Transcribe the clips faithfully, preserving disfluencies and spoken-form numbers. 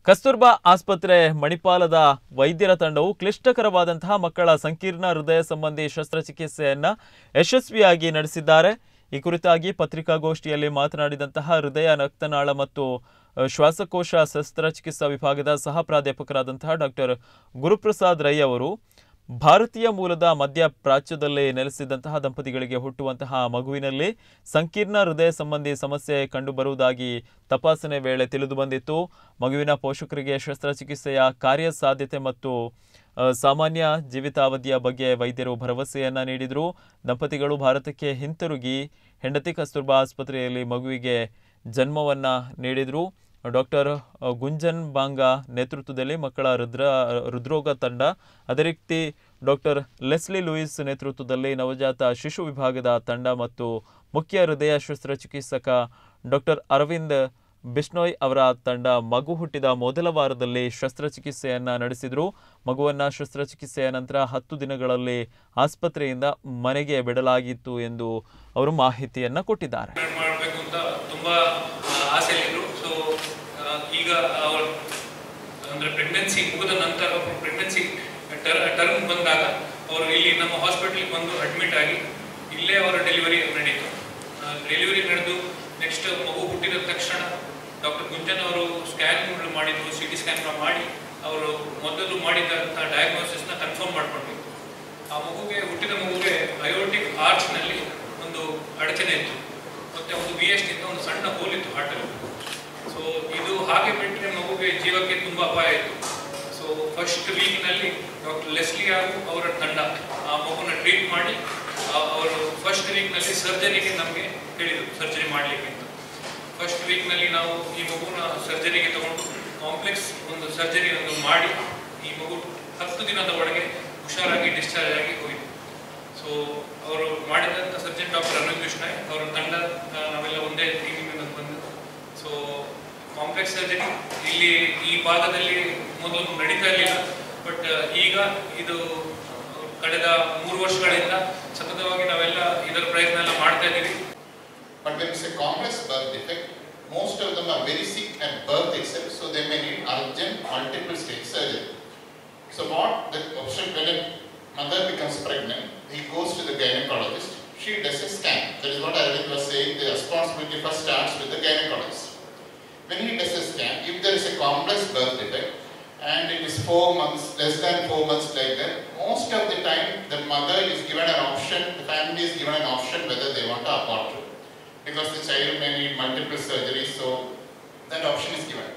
ಕಸ್ತೂರ್ಬಾ ಆಸ್ಪತ್ರೆ ಮಣಿಪಾಲದ ವೈದ್ಯರ ತಂಡವು ಕ್ಲಿಷ್ಟಕರವಾದಂತಹ ಮಕ್ಕಳ ಸಂಕೀರ್ಣ ಹೃದಯ ಸಂಬಂಧಿ ಶಸ್ತ್ರಚಿಕಿತ್ಸೆಯನ್ನು ಯಶಸ್ವಿಯಾಗಿ ನಡೆಸಿದ್ದಾರೆ. ಈ ಕುರಿತಾಗಿ ಪತ್ರಿಕಾಗೋಷ್ಠಿಯಲ್ಲಿ ಮಾತನಾಡಿದಂತಹ ಹೃದಯ ರಕ್ತನಾಳ ಮತ್ತು ಶ್ವಾಸಕೋಶ ಶಸ್ತ್ರಚಿಕಿತ್ಸಾ ವಿಭಾಗದ ಸಹ ಪ್ರಾಧ್ಯಾಪಕರಾದಂತಹ ಡಾಕ್ಟರ್ ಗುರುಪ್ರಸಾದ್ ರೈ ಅವರು ಭಾರತೀಯ ಮೂಲದ ಮಧ್ಯ ಪ್ರಾಚ್ಯದಲ್ಲಿ ನೆಲೆಸಿದಂತಹ ದಂಪತಿಗಳಿಗೆ ಹುಟ್ಟುವಂತಹ ಮಗುವಿನಲ್ಲಿ ಸಂಕೀರ್ಣ ಹೃದಯ ಸಂಬಂಧಿ ಸಮಸ್ಯೆ ಕಂಡುಬರುವುದಾಗಿ ತಪಾಸಣೆ ವೇಳೆ ತಿಳಿದು ಬಂದಿತ್ತು. ಮಗುವಿನ ಪೋಷಕರಿಗೆ ಶಸ್ತ್ರಚಿಕಿತ್ಸೆಯ ಕಾರ್ಯಸಾಧ್ಯತೆ ಮತ್ತು ಸಾಮಾನ್ಯ ಜೀವಿತಾವಧಿಯ ಬಗ್ಗೆ ವೈದ್ಯರು ಭರವಸೆಯನ್ನ ನೀಡಿದರು. ದಂಪತಿಗಳು ಭಾರತಕ್ಕೆ ಹಿಂತಿರುಗಿ ಹೆಂಡತಿ ಕಸ್ತೂರ್ಬಾ ಆಸ್ಪತ್ರೆಯಲ್ಲಿ ಮಗುವಿಗೆ ಜನ್ಮವನ್ನ ನೀಡಿದರು. ಡಾಕ್ಟರ್ ಗುಂಜನ್ ಬಾಂಗಾ ನೇತೃತ್ವದಲ್ಲಿ ಮಕ್ಕಳ ಹೃದ್ರ ಹೃದ್ರೋಗ ತಂಡ, ಅದೇ ರೀತಿ ಡಾಕ್ಟರ್ ಲೆಸ್ಲಿ ಲೂಯಿಸ್ ನೇತೃತ್ವದಲ್ಲಿ ನವಜಾತ ಶಿಶು ವಿಭಾಗದ ತಂಡ ಮತ್ತು ಮುಖ್ಯ ಹೃದಯ ಶಸ್ತ್ರಚಿಕಿತ್ಸಕ ಡಾಕ್ಟರ್ ಅರವಿಂದ್ ಬಿಷ್ಣೋಯ್ ಅವರ ತಂಡ ಮಗು ಹುಟ್ಟಿದ ಮೊದಲ ವಾರದಲ್ಲಿ ಶಸ್ತ್ರಚಿಕಿತ್ಸೆಯನ್ನು ನಡೆಸಿದರು. ಮಗುವನ್ನು ಶಸ್ತ್ರಚಿಕಿತ್ಸೆಯ ನಂತರ ಹತ್ತು ದಿನಗಳಲ್ಲಿ ಆಸ್ಪತ್ರೆಯಿಂದ ಮನೆಗೆ ಬಿಡಲಾಗಿತ್ತು ಎಂದು ಅವರು ಮಾಹಿತಿಯನ್ನು ಕೊಟ್ಟಿದ್ದಾರೆ. ಈಗ ಅಂದರೆ ಪ್ರೆಗ್ನೆನ್ಸಿ ಮುಗಿದ ನಂತರ ಪ್ರೆಗ್ನೆನ್ಸಿ ಟರ್ಮ್ ಬಂದಾಗ ಅವರು ಇಲ್ಲಿ ನಮ್ಮ ಹಾಸ್ಪಿಟಲ್ಗೆ ಬಂದು ಅಡ್ಮಿಟ್ ಆಗಿ ಇಲ್ಲೇ ಅವರ ಡೆಲಿವರಿ ನಡೀತು. ಡೆಲಿವರಿ ನಡೆದು ನೆಕ್ಸ್ಟ್ ಮಗು ಹುಟ್ಟಿದ ತಕ್ಷಣ ಡಾಕ್ಟರ್ ಗುಂಜನ್ ಅವರು ಸ್ಕ್ಯಾನ್ ಮಾಡಿದ್ರು, ಸಿ ಟಿ ಸ್ಕ್ಯಾನ್ ಮಾಡಿ ಅವರು ಮೊದಲು ಮಾಡಿದಂಥ ಡಯಾಗ್ನೋಸಿಸ್ನ ಕನ್ಫರ್ಮ್ ಮಾಡಿಕೊಂಡ್ರು. ಆ ಮಗುಗೆ ಹುಟ್ಟಿದ ಮಗುಗೆ ಅಯೋಟಿಕ್ ಆರ್ಚ್ನಲ್ಲಿ ಒಂದು ಅಡಚಣೆ ಇತ್ತು, ಮತ್ತು ಒಂದು ವಿ ಎಸ್ ನಿಂದ ಒಂದು ಸಣ್ಣ ಹೋಲ್ ಇತ್ತು ಹಾರ್ಟಲ್ಲಿ. ಸೊ ಇದು ಹಾಗೆ ಬಿಟ್ಟರೆ ಮಗುಗೆ ಜೀವಕ್ಕೆ ತುಂಬ ಅಪಾಯ ಇತ್ತು. ಸೊ ಫಸ್ಟ್ ವೀಕ್ನಲ್ಲಿ ಡಾಕ್ಟರ್ ಲೆಸ್ಲಿ ಹಾಗೂ ಅವರ ತಂಡ ಆ ಮಗುನ ಟ್ರೀಟ್ ಮಾಡಿ ಅವರು ಫಸ್ಟ್ ವೀಕ್ನಲ್ಲಿ ಸರ್ಜರಿಗೆ ನಮಗೆ ಹೇಳಿದರು ಸರ್ಜರಿ ಮಾಡಲಿಕ್ಕೆ ಅಂತ. ಫಸ್ಟ್ ವೀಕ್ನಲ್ಲಿ ನಾವು ಈ ಮಗುನ ಸರ್ಜರಿಗೆ ತಗೊಂಡು ಕಾಂಪ್ಲೆಕ್ಸ್ ಒಂದು ಸರ್ಜರಿ ಒಂದು ಮಾಡಿ ಈ ಮಗು ಹತ್ತು ದಿನದ ಒಳಗೆ ಹುಷಾರಾಗಿ ಡಿಸ್ಚಾರ್ಜ್ ಆಗಿ ಹೋಯಿತು. ಸೊ ಅವರು ಮಾಡಿದಂಥ ಸರ್ಜನ್ ಡಾಕ್ಟರ್ ಅರವಿಂದ್ ಬಿಷ್ಣೋಯ್ ಅವರ ತಂಡ ನಾವೆಲ್ಲ ಒಂದೇ ಟೀಮಿಂದ ಬಂದು ಸೊ ಕಾಂಪ್ಲೆಕ್ಸ್ ಸರ್ಜರಿ ಇಲ್ಲಿ ಈ ಭಾಗದಲ್ಲಿ ಮೊದಲು ನಡೀತಾ ಇರಲಿಲ್ಲ, ಬಟ್ ಈಗ ಇದು ಕಳೆದ ಮೂರು ವರ್ಷಗಳಿಂದ ಸತತವಾಗಿ ನಾವೆಲ್ಲ ಇದರ ಪ್ರಯತ್ನ ಎಲ್ಲ ಮಾಡ್ತಾ ಇದ್ದೀವಿ. But when it's a complex birth defect, most of them are very sick at birth itself, so they may need urgent multiple stage surgery. So what the option when a mother becomes pregnant, he goes to the gynecologist, she does a scan. That is what Arvind was saying, the responsibility first starts with the gynecologist. When he does a scan, if there is a complex birth defect and it is four months, less than four months like that, most of the time the mother is given an option, the family is given an option whether they want to abort it, because the child may need multiple surgeries, so that option is given.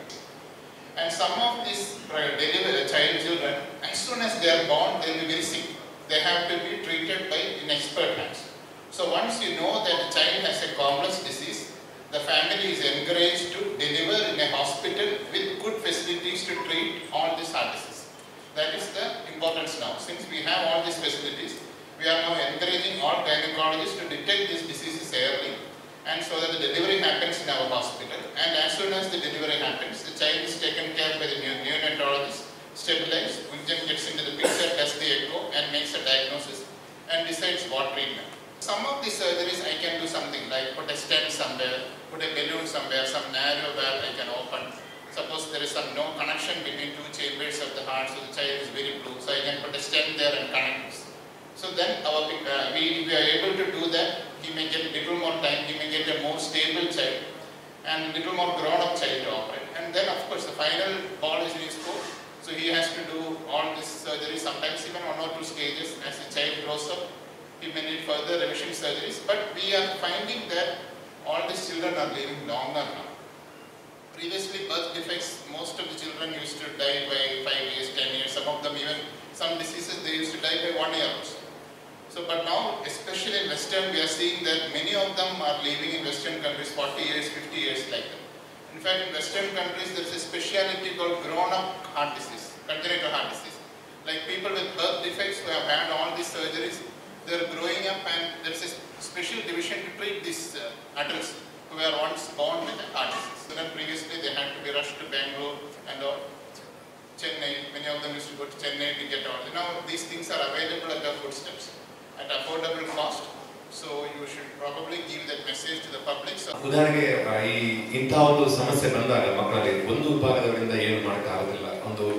And some of these delivery child children, as soon as they are born, they will be very sick. They have to be treated by in expert hands. So once you know that the child has a complex disease, the family is encouraged to deliver in a hospital with good facilities to treat all these heart disease. That is the importance now. Since we have all these facilities, we are now encouraging all gynecologists to detect these diseases early, and so that the delivery happens in our hospital. And as soon as the delivery happens, the child is taken care by the neonatologist, stabilized, Gunjan gets into the picture, does the echo and makes a diagnosis and decides what treatment. Some of the surgeries I can do something like put a stent somewhere, put a balloon somewhere, some narrow valve I can open. Suppose there is some no connection between two chambers of the heart, so the child is very blue, so I can put a stent there and connect this. So then our, uh, we, we are able to do that. He may get a little more time, he may get a more stable child and a little more grown-up child to operate. And then of course the final ball is in his court, so he has to do all this surgery, sometimes even one or two stages. As the child grows up, he may need further revision surgeries, but we are finding that all these children are living longer now. Previously, birth defects, most of the children used to die by five years, ten years, some of them even, some diseases they used to die by one year also. So, but now, especially in Western, we are seeing that many of them are living in Western countries forty years, fifty years like that. In fact, in Western countries, there is a speciality called grown-up heart disease, congenital heart disease. Like people with birth defects who have had all these surgeries, they are growing up and there is a special division to treat these uh, adults who were once born with a heart disease. So then previously they had to be rushed to Bangalore and or Chennai. Many of them used to go to Chennai to get all. Now these things are available at their footsteps at affordable cost. So you should probably give that message to the public. ಉದಾಹರಣೆಗೆ ಈ ಇಂತಹ ಒಂದು ಸಮಸ್ಯೆ ಬಂದಾಗ ಮಕ್ಕಳಲ್ಲಿ ಒಂದು ವಿಭಾಗದವರಿಂದ ಏನು ಮಾಡಕ್ಕೆ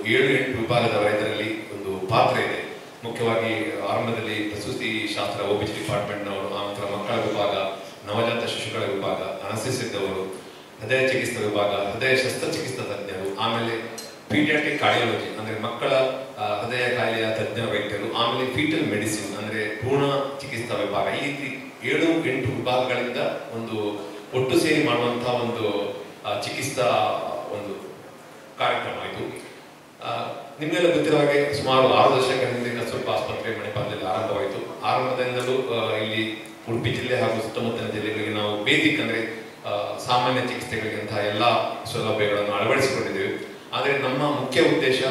ಏಳು ಎಂಟು ವಿಭಾಗದ ವೈದ್ಯರಲ್ಲಿ ಒಂದು ಪಾತ್ರ ಇದೆ. ಮುಖ್ಯವಾಗಿ ಆರಂಭದಲ್ಲಿ ಪ್ರಸೂತಿ ಶಾಸ್ತ್ರ ಒ ಬಿ ಜಿ ಡಿಪಾರ್ಟ್ಮೆಂಟ್ನವರು, ಆನಂತರ ಮಕ್ಕಳ ವಿಭಾಗ, ನವಜಾತ ಶಿಶುಗಳ ವಿಭಾಗ, ಅನಸ್ಥೆಸಿದ್ದವರು, ಹೃದಯ ಚಿಕಿತ್ಸಾ ವಿಭಾಗ, ಹೃದಯ ಶಸ್ತ್ರಚಿಕಿತ್ಸಾ ತಜ್ಞರು, ಆಮೇಲೆ ಪೀಡಿಯಾಟ್ರಿಕ್ ಕಾರ್ಡಿಯಾಲಜಿ ಅಂದರೆ ಮಕ್ಕಳ ಹೃದಯ ಕಾಯಿಲೆಯ ತಜ್ಞ ವೈದ್ಯರು, ಆಮೇಲೆ ಫೀಟಲ್ ಮೆಡಿಸಿನ್ ಅಂದರೆ ಭ್ರೂಣ ಚಿಕಿತ್ಸಾ ವಿಭಾಗ. ಈ ರೀತಿ ಏಳು ಎಂಟು ವಿಭಾಗಗಳಿಂದ ಒಂದು ಒಟ್ಟು ಸೇರಿ ಮಾಡುವಂತಹ ಒಂದು ಚಿಕಿತ್ಸಾ ಒಂದು ಕಾರ್ಯಕ್ರಮ ಇದು. ನಿಮಗೆಲ್ಲ ಗೊತ್ತಿರೋ ಹಾಗೆ ಸುಮಾರು ಆರು ದಶಕಗಳ ಹಿಂದೆ ಕಸ್ತೂರ್ಬಾ ಆಸ್ಪತ್ರೆ ಮಣಿಪಾಲದಲ್ಲಿ ಆರಂಭವಾಯಿತು. ಆರಂಭದಿಂದಲೂ ಇಲ್ಲಿ ಉಡುಪಿ ಜಿಲ್ಲೆ ಹಾಗೂ ಸುತ್ತಮುತ್ತಲಿನ ಜಿಲ್ಲೆಗಳಿಗೆ ನಾವು ಬೇಸಿಕ್ ಅಂದರೆ ಸಾಮಾನ್ಯ ಚಿಕಿತ್ಸೆಗಳಿಗಂತಹ ಎಲ್ಲ ಸೌಲಭ್ಯಗಳನ್ನು ಅಳವಡಿಸಿಕೊಂಡಿದ್ದೇವೆ. ಆದರೆ ನಮ್ಮ ಮುಖ್ಯ ಉದ್ದೇಶ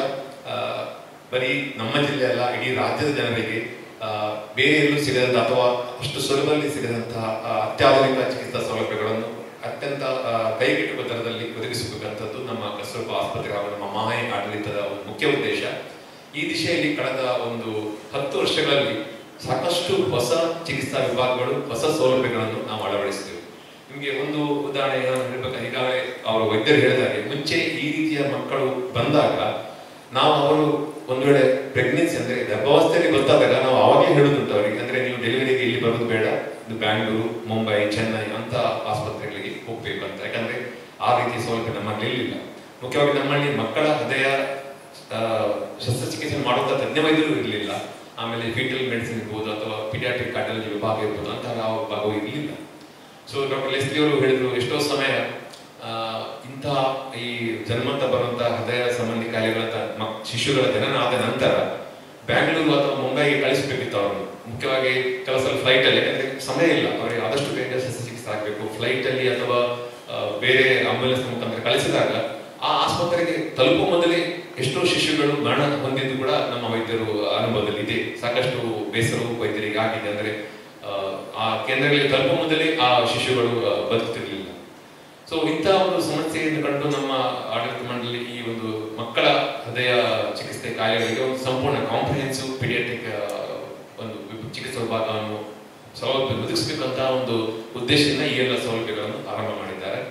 ಬರೀ ನಮ್ಮ ಜಿಲ್ಲೆ ಅಲ್ಲ, ಇಡೀ ರಾಜ್ಯದ ಜನರಿಗೆ ಬೇರೆ ಎಲ್ಲೂ ಸಿಗದಂಥ ಅಥವಾ ಅಷ್ಟು ಸುಲಭದಲ್ಲಿ ಸಿಗದಂತಹ ಅತ್ಯಾಧುನಿಕ ಚಿಕಿತ್ಸಾ ಸೌಲಭ್ಯಗಳನ್ನು ಅತ್ಯಂತ ಕೈಗೆಟುಕುವ ದರದಲ್ಲಿ ಒದಗಿಸಬೇಕಂಥದ್ದು ನಮ್ಮ ಕಸ್ತೂರ್ಬಾ ಆಸ್ಪತ್ರೆ ಹಾಗೂ ನಮ್ಮ ಮಾಹೆ ಆಡಳಿತದ ಒಂದು ಮುಖ್ಯ ಉದ್ದೇಶ. ಈ ದಿಶೆಯಲ್ಲಿ ಕಳೆದ ಒಂದು ಹತ್ತು ವರ್ಷಗಳಲ್ಲಿ ಸಾಕಷ್ಟು ಹೊಸ ಚಿಕಿತ್ಸಾ ವಿಭಾಗಗಳು, ಹೊಸ ಸೌಲಭ್ಯಗಳನ್ನು ನಾವು ಅಳವಡಿಸಿದ್ದೇವೆ. ನಿಮಗೆ ಒಂದು ಉದಾಹರಣೆ ಹೇಳಬೇಕಾದ್ರೆ, ಈಗಾಗಲೇ ಅವರು ವೈದ್ಯರು ಹೇಳಿದಾಗೆ, ಮುಂಚೆ ಈ ರೀತಿಯ ಮಕ್ಕಳು ಬಂದಾಗ ನಾವು ಅವರು ಒಂದು ವೇಳೆ ಪ್ರೆಗ್ನೆನ್ಸಿ ಅಂದ್ರೆ ಗರ್ಭಾವಸ್ಥೆಯಲ್ಲಿ ಗೊತ್ತಾದಾಗ ನಾವು ಅವಾಗಲೇ ಹೇಳುದುಂಟು ಅವರಿಗೆ, ಅಂದ್ರೆ ನೀವು ಡೆಲಿವರಿಗೆ ಇಲ್ಲಿ ಬರೋದು ಬೇಡ, ಇದು ಬ್ಯಾಂಗ್ಳೂರು, ಮುಂಬೈ, ಚೆನ್ನೈ ಅಂತ ಆಸ್ಪತ್ರೆಗಳಿಗೆ ಹೋಗ್ಬೇಕು ಅಂತ. ಯಾಕಂದ್ರೆ ಆ ರೀತಿಯ ಸೌಲಭ್ಯ ನಮ್ಮಲ್ಲಿ ಇರಲಿಲ್ಲ. ಮುಖ್ಯವಾಗಿ ನಮ್ಮಲ್ಲಿ ಮಕ್ಕಳ ಹೃದಯ ಶಸ್ತ್ರಚಿಕಿತ್ಸೆ ಮಾಡುವಂತ ತಜ್ಞ ವೈದ್ಯರು ಇರಲಿಲ್ಲ. ಆಮೇಲೆ ಫೀಟಲ್ ಮೆಡಿಸಿನ್ ಇರ್ಬೋದು ಅಥವಾ ಪೀಡಿಯಾಟ್ರಿಕ್ ಕಾರ್ಡಿಯಾಲಜಿ ವಿಭಾಗ ಇರ್ಬೋದು, ಅಂತಹ ಯಾವ ವಿಭಾಗವೂ ಇರಲಿಲ್ಲ. ಸೊ ಡಾಕ್ಟರ್ ಲೆಸ್ಲಿ ಅವರು ಹೇಳಿದ್ರು, ಎಷ್ಟೋ ಸಮಯ ಇಂತಹ ಈ ಜನ್ಮಂತ ಬರುವಂತಹ ಹೃದಯ ಸಂಬಂಧಿ ಕಾಯಿಲೆಗಳ ಶಿಶುಗಳ ಜನನ ಆದ ನಂತರ ಬ್ಯಾಂಗ್ಳೂರು ಅಥವಾ ಮುಂಬೈಗೆ ಕಳಿಸಬೇಕಿತ್ತು ಅವರನ್ನು. ಮುಖ್ಯವಾಗಿ ಕೆಲವು ಸಲ ಫ್ಲೈಟ್ ಅಲ್ಲಿ, ಯಾಕಂದ್ರೆ ಸಮಯ ಇಲ್ಲ ಅವರಿಗೆ, ಆದಷ್ಟು ಬೇಗ ಶಸ್ತ್ರಚಿಕಿತ್ಸೆ ಆಗಬೇಕು. ಫ್ಲೈಟ್ ಅಲ್ಲಿ ಅಥವಾ ಬೇರೆ ಆಂಬ್ಯುಲೆನ್ಸ್ ಮುಖಾಂತರ ಕಳಿಸಿದಾಗ ಆ ಆಸ್ಪತ್ರೆಗೆ ತಲುಪುವ ಮೊದಲೇ ಎಷ್ಟೋ ಶಿಶುಗಳು ಮರಣ ಹೊಂದಿದ್ದು ಕೂಡ ನಮ್ಮ ವೈದ್ಯರು ಅನುಭವದಲ್ಲಿ ಇದೆ. ಸಾಕಷ್ಟು ಬೇಸರವು ವೈದ್ಯರಿಗೆ ಆಗಿದೆ. ಅಂದ್ರೆ ಆ ಕೇಂದ್ರಗಳಿಗೆ ತಲುಪುವ ಮೊದಲೇ ಆ ಶಿಶುಗಳು ಬದುಕುತ್ತಿರಲಿಲ್ಲ. ಸೊ ಇಂತಹ ಒಂದು ಸಮಸ್ಯೆಯನ್ನು ಕಂಡು ನಮ್ಮ ಆಡಳಿತ ಮಂಡಳಿ ಈ ಒಂದು ಮಕ್ಕಳ ಹೃದಯ ಚಿಕಿತ್ಸೆ ಕಾಯಿಲೆಗಳಿಗೆ ಒಂದು ಸಂಪೂರ್ಣ ಕಾಂಪ್ರಿಹೆನ್ಸಿವ್ ಪೀಡಿಯಾಟ್ರಿಕ್ ಒಂದು ಚಿಕಿತ್ಸಾ ವಿಭಾಗವನ್ನು ಸೌಲಭ್ಯ ಒದಗಿಸಬೇಕಂತ ಒಂದು ಉದ್ದೇಶದಿಂದ ಈ ಎಲ್ಲ ಸೌಲಭ್ಯಗಳನ್ನು ಆರಂಭ ಮಾಡಿದ್ದಾರೆ.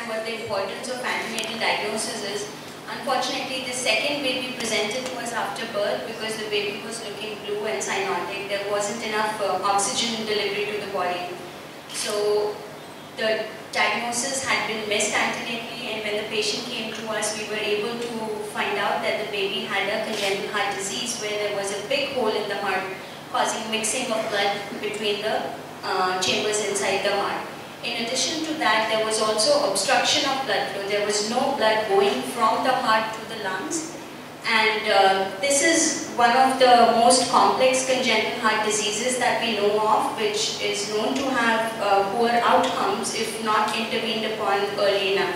Unfortunately, the second baby presented to us after birth because the baby was looking blue and cyanotic. There wasn't enough uh, oxygen delivery to the body. So the diagnosis had been missed antenatally, and when the patient came to us, we were able to find out that the baby had a congenital heart disease where there was a big hole in the heart causing mixing of blood between the uh, chambers inside the heart. In addition to that, there was also obstruction of blood flow. There was no blood going from the heart to the lungs. And uh, this is one of the most complex congenital heart diseases that we know of, which is known to have uh, poor outcomes if not intervened upon early enough.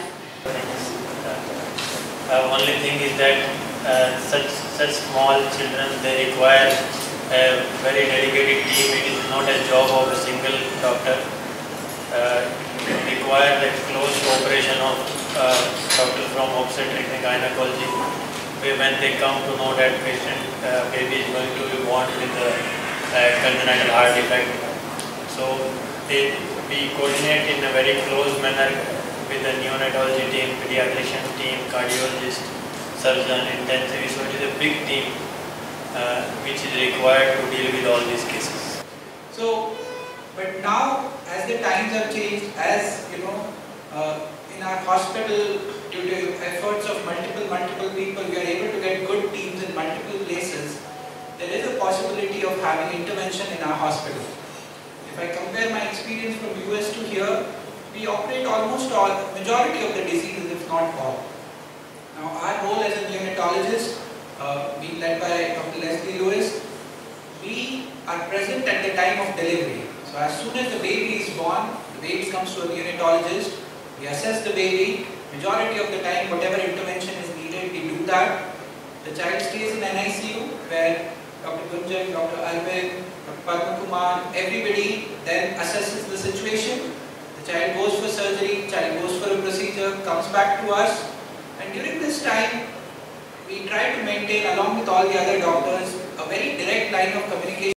Uh, only thing is that uh, such such small children, they require a very dedicated team. It is not a job of a single doctor. Uh, require the close cooperation of uh, doctors from obstetrics and gynecology. When they come to know that patient uh, baby is going to be born with a uh, congenital heart defect, so they, we coordinate in a very close manner with the neonatology team, pediatrician team, cardiologist, surgeon, intensivist. So it is a big team uh, which is required to deal with all these cases. So, but now as the times have changed, as you know, uh, in our hospital, due to efforts of multiple multiple people, we are able to get good teams in multiple places. There is a possibility of having intervention in our hospital. If I compare my experience from U S to here, we operate almost all, majority of the diseases, if not all. Now our role as a neonatologist, uh, being led by Doctor Leslie Lewis, we are present at the time of delivery. So as soon as the baby is born, the baby comes to a neonatologist, we assess the baby. Majority of the time, whatever intervention is needed, we do that. The child stays in N I C U where Doctor Gunjan, Doctor Arvind, Doctor Padma Kumar, everybody then assesses the situation. The child goes for surgery, child goes for a procedure, comes back to us, and during this time, we try to maintain, along with all the other doctors, a very direct line of communication.